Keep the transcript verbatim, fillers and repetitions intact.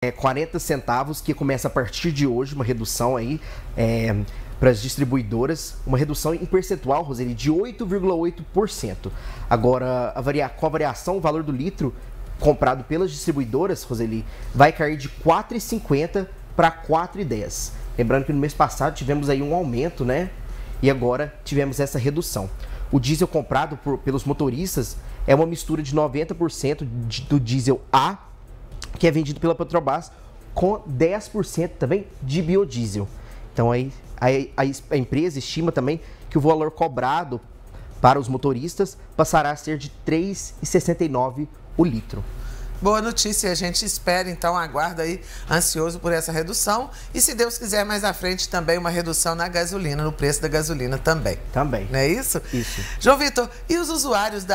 É quarenta centavos, que começa a partir de hoje, uma redução aí é, para as distribuidoras, uma redução em percentual, Roseli, de oito vírgula oito por cento. Agora, a varia... com a variação, o valor do litro comprado pelas distribuidoras, Roseli, vai cair de quatro reais e cinquenta centavos para quatro reais e dez centavos. Lembrando que no mês passado tivemos aí um aumento, né? E agora tivemos essa redução. O diesel comprado por, pelos motoristas é uma mistura de noventa por cento de, do diesel A, que é vendido pela Petrobras, com dez por cento também de biodiesel. Então aí a, a, a empresa estima também que o valor cobrado para os motoristas passará a ser de três reais e sessenta e nove centavos o litro. Boa notícia, a gente espera, então, aguarda aí, ansioso por essa redução. E se Deus quiser, mais à frente também uma redução na gasolina, no preço da gasolina também. Também. Não é isso? Isso. João Vitor, e os usuários da